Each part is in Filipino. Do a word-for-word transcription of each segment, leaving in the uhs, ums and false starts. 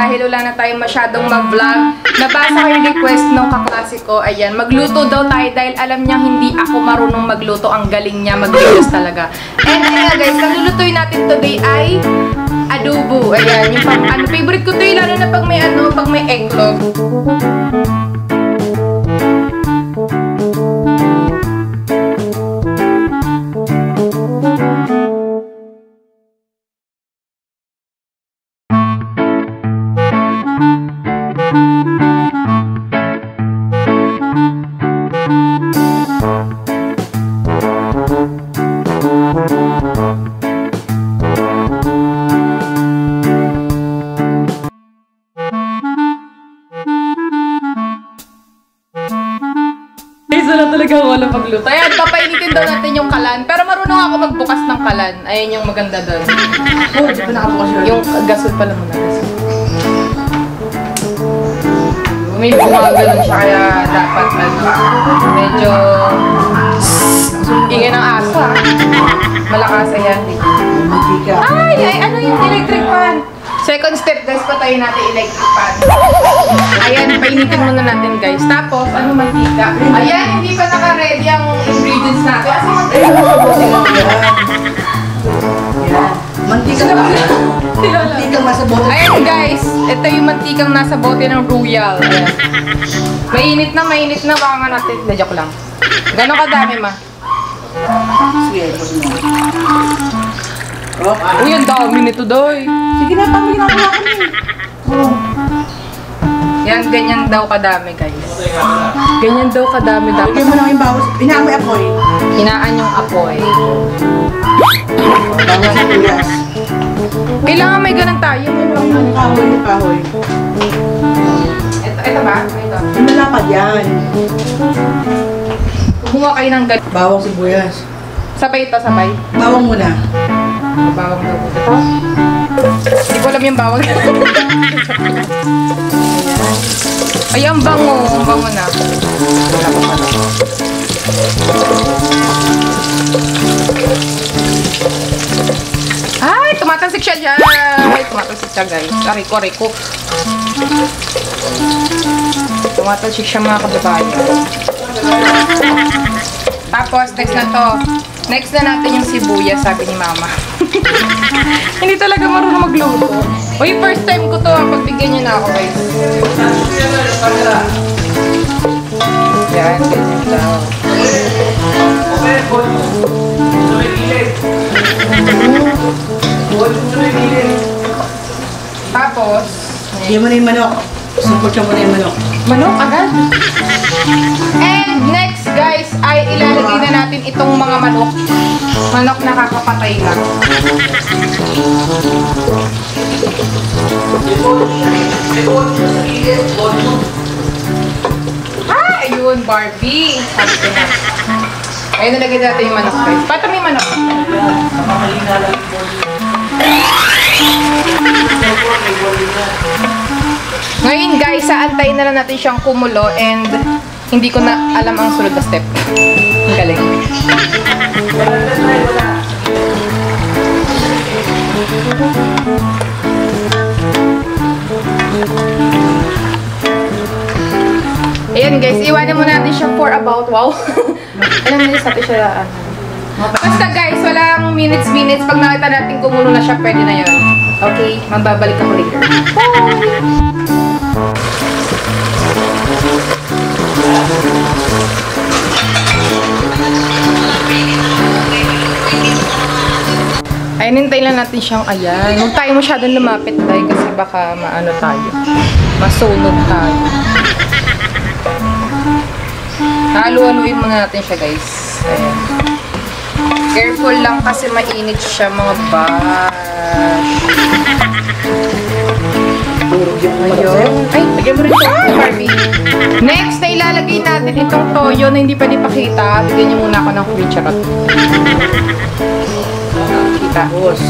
dahil wala na tayong masyadong mag-vlog, nabasa ko yung request ng kaklase ko. Ayan, magluto daw tayo dahil alam niya hindi ako marunong magluto. Ang galing niya, mag-videos talaga. And ayun nga guys, ang lulutuin natin today ay adobo. Ayan, yung pang, ano, favorite ko to yung lalo na pag may ano, pag may eggnog. Wala talaga ako walang pagluto. Ayan, papainitin daw natin yung kalan. Pero marunong ako magbukas ng kalan. Ayan yung maganda doon. Oh, di ba nakabukas yun? Yung gasol pala muna. May gumagano'n siya kaya dapat ano, medyo ingay ng aso. Malakas, ayan. Ay, ay, ano yung electric fan? Second step guys, patayin natin electric fan. Ayan, painitin muna natin guys. Tapos, ano mantika? Ayan, hindi pa naka-ready ang ingredients natin. Kasi mantika. Mantikang nasa bote. Ayan guys, ito yung mantikang nasa bote ng Royal. Ayan. Mainit na, mainit na. Baka nga natin. De, joke lang. Gano'ng kadami ma? Sige, oh. Uy, ang dami nito doy. Sige na, tama ginagawa kami. Oh. Yan, ganyan daw kadami guys. Ganyan daw kadami dapat. Lagyan mo lang yung bawas. Inaamoy apoy. Hinaan yung apoy. Bawas sa tuyas. Kailangan may ganun tayo. Ang kahoy, yung kahoy. Ito, ito ba? Ito. Yung malapad yan. Kumuha kayo ng ganun. Bawang sibuyas. Sabay ito, sabay. Bawang muna. Bawang daw. Ito. Hindi ko alam yung bawang. Ay, ang bango. Ang bango na. Wala pa pala. Ay, tumatalsik siya dyan. Ay, tumatalsik siya guys. Ariko, ariko. Tumatalsik siya mga kababayan. Tapos, next na to. Next na natin yung sibuyas, sabi ni mama. Hindi talaga marunong magluto. Uy, first time ko to. Pagbigyan niyo na ako guys. Yan, ganyan daw. Tapos, Iyan mo na yung manok. Support siya mo na yung manok. manok agad. And next guys, ay ilalagay na natin itong mga manok. Manok na kakapatay lang. Ah, ayun, Barbie. Sabi ko na. Ayun, nalagay natin yung manok guys. Pato may manok. Ngayon guys, saantayin na lang natin siyang kumulo and hindi ko na alam ang sunod na step. Ang galing. Ayan guys, iwanan muna natin siya for about, wow. Ilang minutes natin siya, ano. Basta guys, walang minutes-minutes. Pag nakita natin kumulo na siya, pwede na yun. Okay, magbabalik ako later. Bye! Ay, hintayin lang natin siyang ayan. Huwag tayo masyadong lumapit tayo kasi baka maano tayo. Masunog tayo. Halu-haluin muna natin siya guys. Ayan. Careful lang kasi mainit siya mga bash. Ayun. Ay, lagyan mo rin ito. Ah, Barbie. Next na ilalagay natin itong toyo na hindi pwede pakita. Bigyan niyo muna ako ng free charot. Kita. Tapos.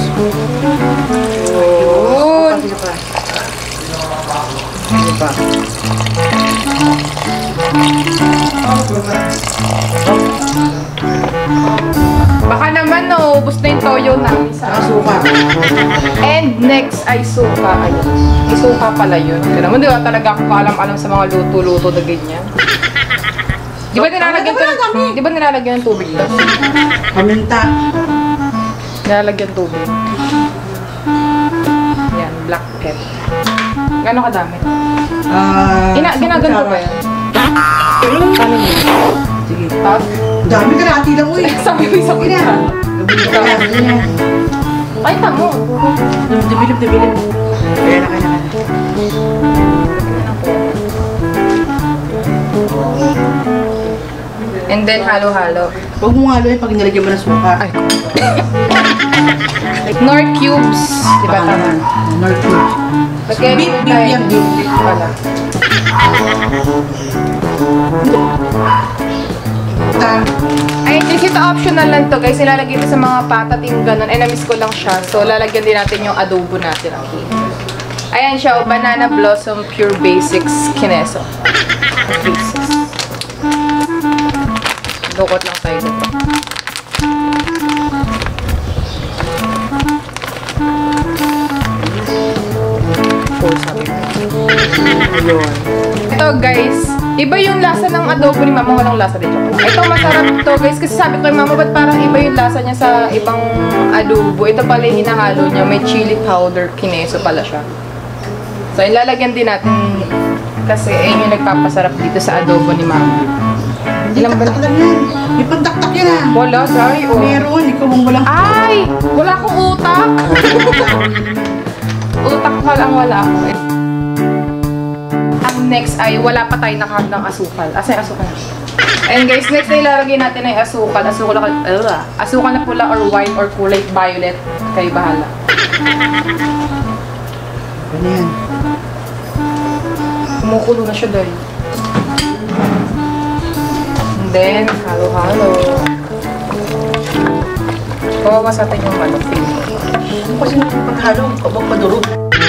Ayun. Ano pa? Ano pa? Baka naman no, ubos na yung toyo namin sa Saka suka. And next ay suka. Ayun. May suka pala yun. Kaya naman, di ba talaga ako alam-alam sa mga luto-luto na ganyan. Di ba nilalagyan ko ng, di ba nilalagyan ng tubig to? Paminta. Nilalagyan tubig. Yan, black pepper. Gano'ng kadami? Ah, Ina, ginaganto ba yan? Paano yun? Sige. Tapos, Dami ka na, lang, uy. sabi mo isang Sige na. kutsara. Gabi ka na, sige na. Ay, tamo. Dibilip, dibilip. Kaya na, kaya na, kaya na. And then, halo-halo. Huwag mo nga pag nilagyan mo ng suka. Ay. Nor cubes. Di ba Baka tama? naman. Nor cubes. Lagyan Beef, mo beef tayo. yan, beef. Wala. Ta. Ay, just ito optional lang to guys. Ilalagay ito sa mga patat yung ganun. Ay, na-miss ko lang siya. So, lalagyan din natin yung adobo natin. Okay. Ayan siya, oh, Banana Blossom Pure Basics Kineso. Basics. Dukot lang tayo dito. Oh, sabi ko. Ayun. Ito guys, iba yung lasa ng adobo ni mama, walang lasa dito. Ito masarap to guys, kasi sabi ko kay mama, ba't parang iba yung lasa niya sa ibang adobo? Ito pala yung hinahalo niya, may chili powder, kineso pala siya. So, ilalagyan din natin kasi ayun yung nagpapasarap dito sa adobo ni mama. Ilang ba? Taktak lang yan. May pantaktak yan ah. Wala, sorry. Oh. Meron, ikaw mong walang... Ay! Wala akong utak! Utak pa lang wala ako eh. Ang next ay wala pa tayo nakahap ng asukal. Asa yung asukal? Ayun guys, next na ilalagay natin ay asukal. Asukal na, uh, asukal na pula or white or kulay violet. Kayo bahala. Ano yan? Kumukulo na siya dahil. And then, halo-halo. Kawawas natin yung manok. Kasi paghalo, kabang madurog.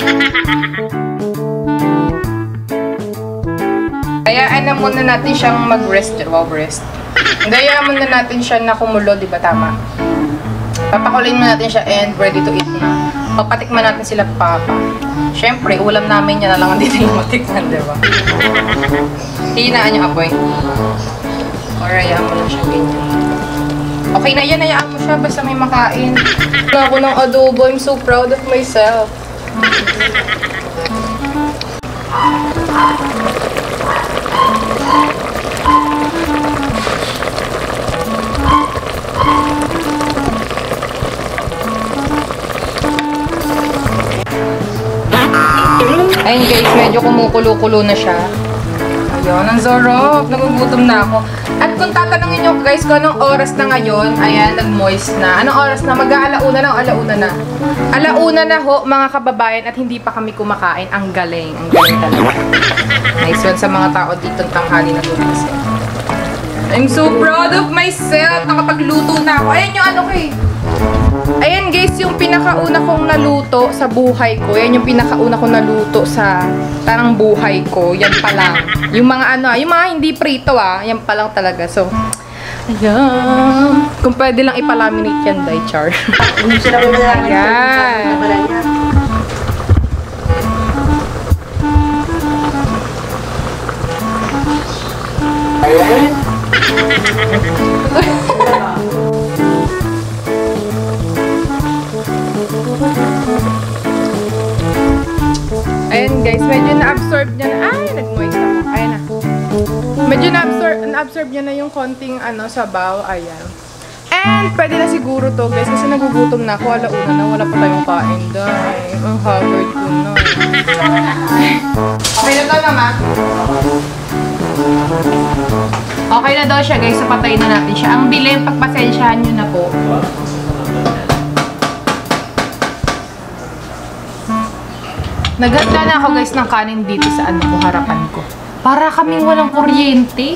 Hayaan na muna natin siyang mag-rest. Wow, rest. Hayaan muna natin siya na kumulo, di ba tama? Papakulin muna natin siya and ready to eat na. Papatikman natin sila papa. Siyempre, ulam namin yan na lang dito yung matikman, di ba? Hinaan yung apoy. Or hayaan mo lang siya ganyan. Okay na yan, hayaan mo siya basta may makain. Wala ako ng adobo, I'm so proud of myself. Ayun guys, medyo kumukulo-kulo na siya. Ayun, ang sarap. Nagugutom na ako. At kung tatanungin nyo guys kung anong oras na ngayon, ayan, nag-moist na. Anong oras na? Mag-aalauna na o alauna na? Alauna na ho, mga kababayan, at hindi pa kami kumakain. Ang galing. Ang galing talaga. Nice one sa mga tao dito ng tanghali na gumising. I'm so proud of myself. Nakapagluto na ako. Ayan yung ano ko eh. Ayan guys, yung pinakauna kong naluto sa buhay ko. Yan yung pinakauna kong naluto sa tarang buhay ko. Yan pa lang. Yung mga ano, yung mga hindi prito ah. Yan pa lang talaga. So, ayan. Kung pwede lang ipalaminate yan, Day Char. Hindi sila may malalagay. Ayan. Ayan. Ayan guys, medyo na-absorb niya na. Ay, nag-moist ako. Ayan na. Medyo na-absorb na-absorb niya na yung konting ano, sabaw. Ayan. And pwede na siguro to guys kasi nagugutom na ako. Alauna na, wala pa tayong kain. Dahil, ang haggard ko na. Okay na to mama? Okay na daw siya guys, so patayin na natin siya. Ang dilim, pagpasensyahan nyo na po. Naghanda na ako guys ng kanin dito sa ano ko, harapan ko. Para kaming walang kuryente.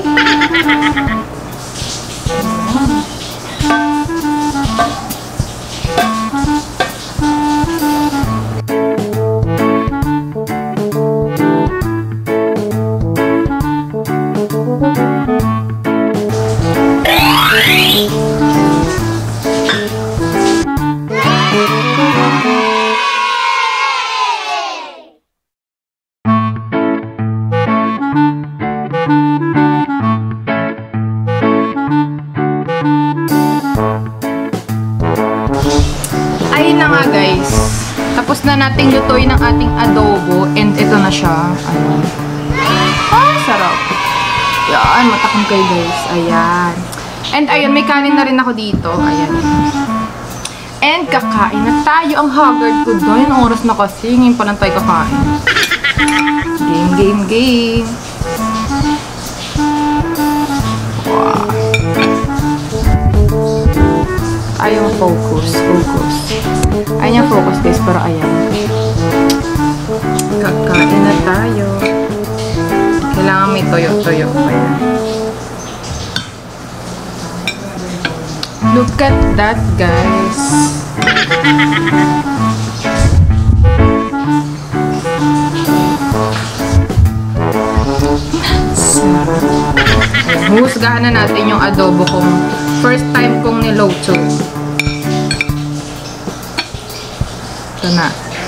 Ayun na nga guys. Tapos na nating lutuin ang ating adobo. And ito na siya. Ano? Ah, sarap. Yan, matakam kayo guys. Ayan. And ayun, may kanin na rin ako dito. Ayan. And kakain na tayo. Ang haggard ko doon. Yung oras na kasi. Ngayon pa lang tayo kakain. Game, game, game. Wow. Ayaw focus. Focus. Ayaw niya focus guys. Pero ayan. Kakain na tayo. Kailangan may toyo-toyo. Ayan. Look at that, guys. Husgahan na natin yung adobo kong first time kong niluto. Ito na.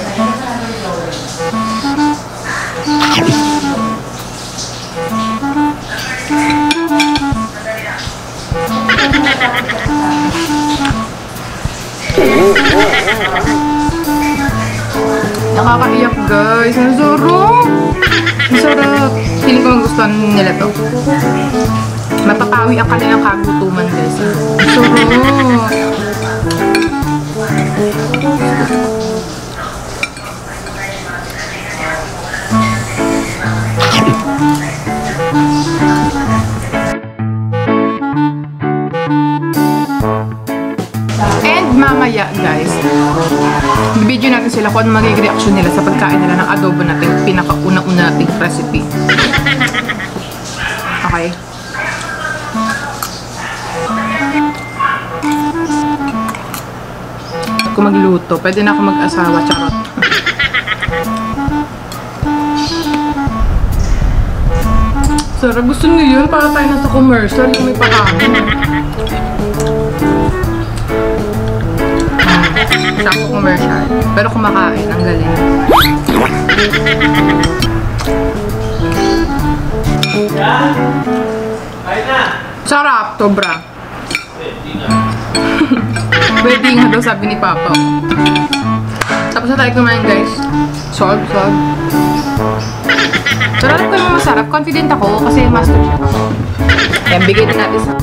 Nakakaiyak guys. Ang sarap. Ang sarap. Feeling ko magustuhan nila to. Mapapawi ang kanilang kagutuman guys. Ang sarap. Mamaya guys, video natin sila kung ano magiging reaction nila sa pagkain nila ng adobo natin, pinakauna-una nating recipe. Okay? Kung magluto, pwede na ako mag-asawa, charot. Sarap, gusto niyo yun para tayo nasa commercial yung may pakain. Sakto commercial. Pero kumakain, ang galing. Sarap, sobra. Pwede nga daw sabi ni Papa. Tapos na tayo kumain guys. Solve, solve. Pero alam ko yung masarap. Confident ako kasi master chef ako. Yan, bigay na natin sa...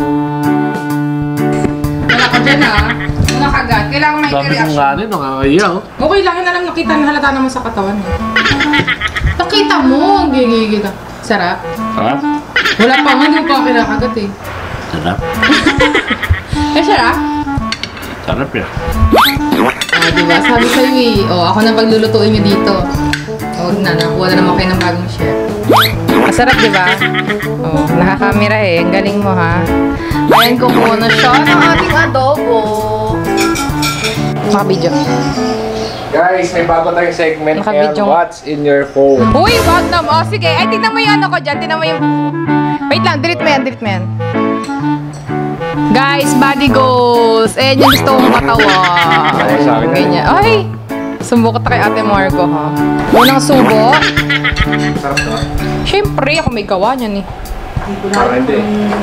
Wala ka dyan ha. Nakagat. Kailangan may Sabi reaction. ko nga rin, nakakayaw. Okay lang, yun na lang nakita na halata naman sa katawan. Nakita mo, ang gigigil. Sarap. Sarap? Wala pa nga, hindi ko pa kinakagat eh. Sarap. Eh, sarap? Sarap yan. Ah, diba? Sabi sa'yo eh. Oh, ako na paglulutuin nyo dito. Huwag na, nakuha na naman kayo ng bagong chef. Masarap, diba? Oh, nakakamera eh. Ang galing mo ha. Ayan, kukuha na siya ng ating adobo. Maka-video. Guys, may bago tayong segment. Naka-video. What's in your phone? Uy, wag na mo. Oh, sige. Ay, tignan mo yung ano ko dyan. Tignan mo yung... Wait lang. Delete mo yan. Delete mo yan. Guys, body goals. Eh, yung gusto kong matawa. Ay, sa akin na. Ganyan. Ay, sumbo ka kay Ate Margo, ha? Unang subo. Sarap to. Siyempre, ako may gawa niyan eh. Parang hindi.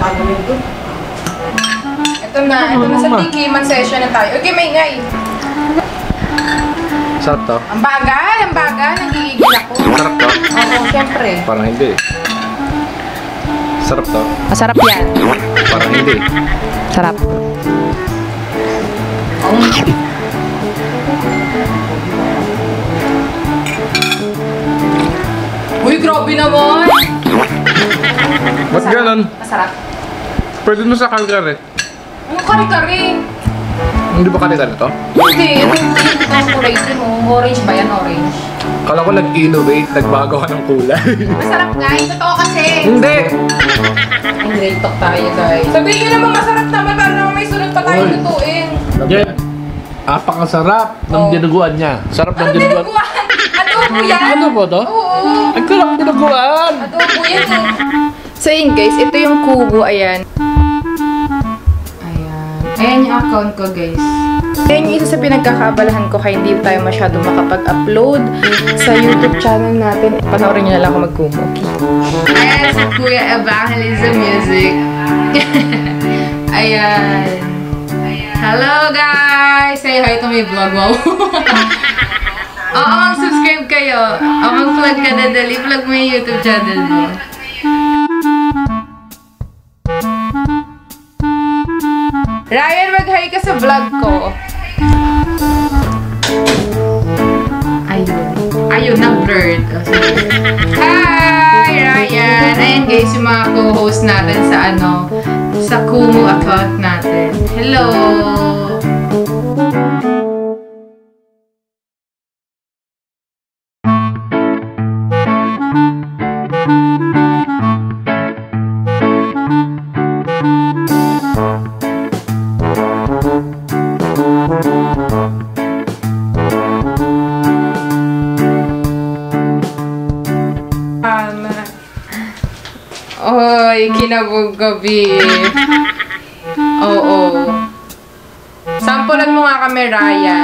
Ito na. Ito na sa tikiman session na tayo. Okay, may ngay. Sarap to. Ang bagal, ang bagal. Nagigigil ako. Sarap to. Oo, siyempre. Parang hindi. Sarap to. Masarap yan. Parang hindi. Sarap. Oh. Uy, grabe naman! Ba't ganon? Masarap. Pwede mo sa kalkar eh. Ano kari-kari? Hindi ba kalkar ito? Hindi, ito yung kulay din mo. Orange ba yan? Orange. Kala ko nag-innovate, nagbago ka ng kulay. Masarap guys. Totoo kasi. Hindi! Ang real talk tayo guys. Sabihin nyo naman masarap naman para naman may sunod pa tayo Oy. lutuin. Yan. Apakasarap ng Oh. dinuguan niya. Sarap ng Ano dinuguan. dinuguan? Adobo yan? Ano po to? Oo. Ang kurang dinuguan! Adobo yan eh. So yun guys, ito yung kubo. Ayan. Ayan. Ayan yung account ko guys. Ayan yung isa sa pinagkakaabalahan ko kaya hindi tayo masyadong makapag-upload sa YouTube channel natin. Panoorin nyo na lang ako mag-kumo. Okay? Ayan si Kuya Evangelism Music. Ayan. Hello guys! Say hi to my vlog. Wow. Oo, mag-subscribe kayo. O, mag-vlog ka na dali. Vlog mo yung YouTube channel mo. Ryan, mag-hi ka sa vlog ko. Ayun. Ayun, na-blurred. Hi, Ryan! Ayan guys, yung mga co-host natin sa ano, sa Kumu account natin. Hello! Oy, kinabog gabi. Oo. Sampulan mo nga kami, Ryan.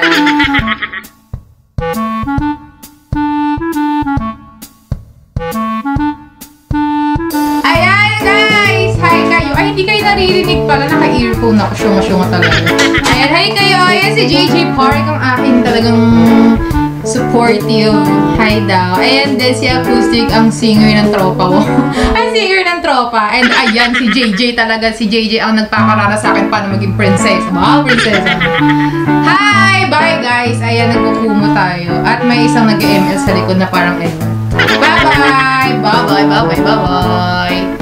Ayan, guys! Hi kayo. Ay, hindi kayo naririnig pala. Naka-earphone ako. Syunga-syunga talaga. Ayan, hi kayo. Ayan, si J J Park ang akin talagang supportive. Hi daw. Ayan din si Acoustic, ang singer ng tropa ko. Ang singer ng tropa. And ayan, si J J talaga. Si J J ang nagpakarara sa akin paano maging princess. Wow, princess. Hi! Bye guys! Ayan, nagkukumo tayo. At may isang nag-M L sa likod na parang ayun. Bye-bye! Bye-bye! Bye-bye! Bye-bye!